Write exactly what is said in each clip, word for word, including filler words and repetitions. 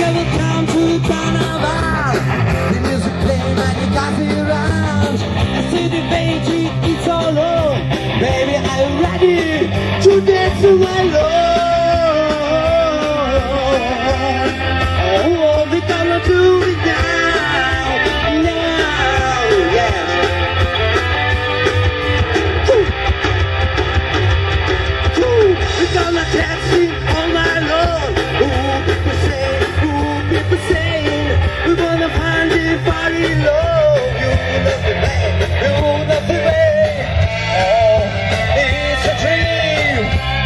never come to Carnivale. The music playing and you got me around. I see the baby, it's all on. Baby, are you ready to dance to my love? Oh, we gonna do it now, now, yeah. Woo. Woo. We gonna dance it all night long. Ooh, people say, ooh, people say, we wanna find it body low. You love the man, you love the man. Oh, it's a dream.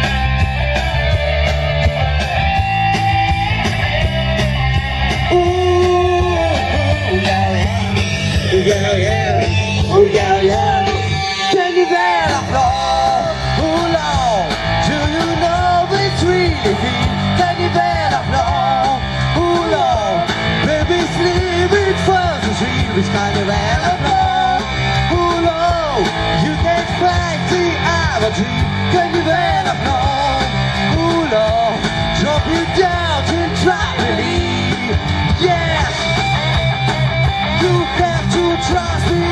Ooh, yeah, yeah, yeah, yeah, oh yeah, yeah. Carnivale floor, how long do you know it's really feel? Carnivale floor, how long? Baby, sleep it first and sleep with Carnivale floor, how long? You can't find the other dream. Carnivale floor, how long? Drop it down to drop it in, yeah. You have to trust me.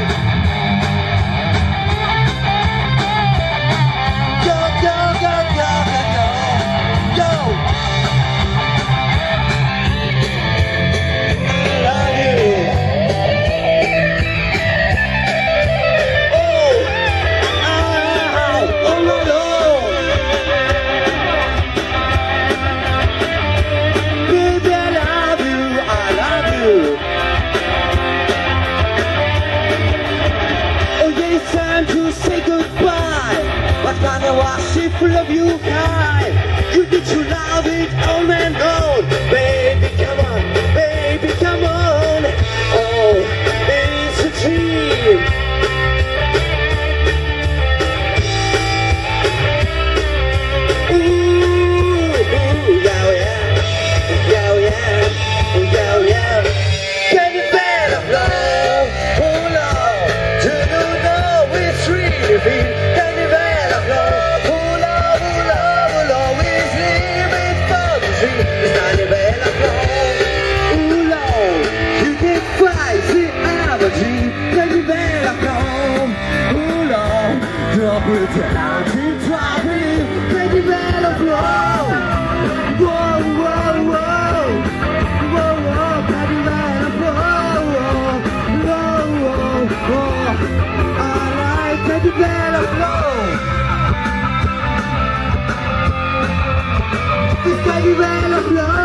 Go, go, go, go, go, go, go. I love you. Oh, oh, oh my Lord. Baby, I love you, I love you. Oh yeah, it's time to say goodbye. But gonna wash it full of you high. You need to love it all and on. Baby, come on, baby, come on. Oh, it's a dream. Ooh, ooh, yeah, yeah, yeah, yeah, yeah, yeah. Carnivale floor, hold on, do you know it's really feel? Carnivale floor, hold on, hold on, hold on, it's living for the dream. It's Carnivale floor, hold on, you can fight the other dream. Carnivale floor, hold on, drop it down to drop it. Carnivale floor, whoa, whoa, whoa, whoa, whoa, Carnivale floor, whoa, whoa, whoa, I like Carnivale floor. It's Carnivale floor.